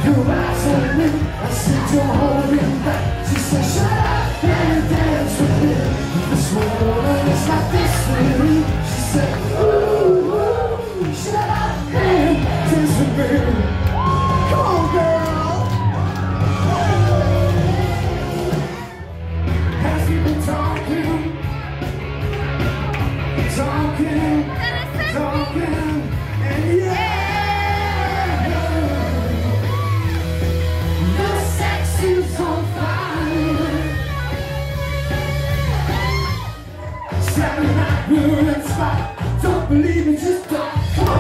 Your eyes on me, I said you're holding back. She said shut up and dance with me. This woman is my destiny. She said ooh, ooh, shut up and dance with me. Come on girl. Has he been talking, and yeah, the sex is on fire. Saturday night, we're in the spot. Don't believe me, just don't. Come on.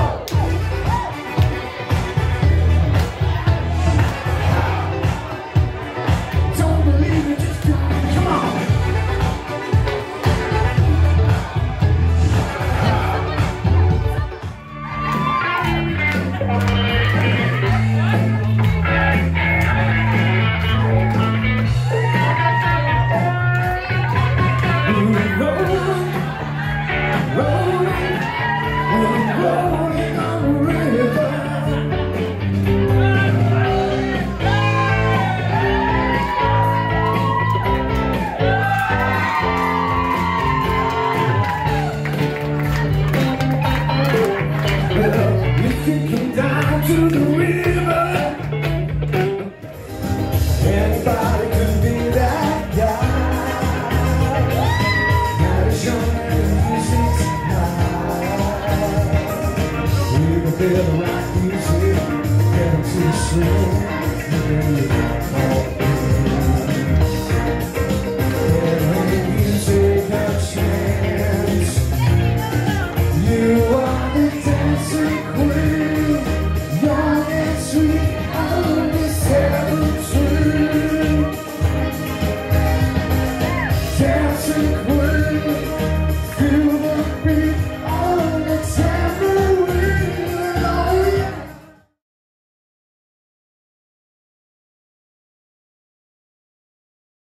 Don't believe me, just don't. Come on. Rolling on the river. You can come down to the river. Anybody could be that guy. Not as young as the music's high. You can feel the rock music, get to the swing.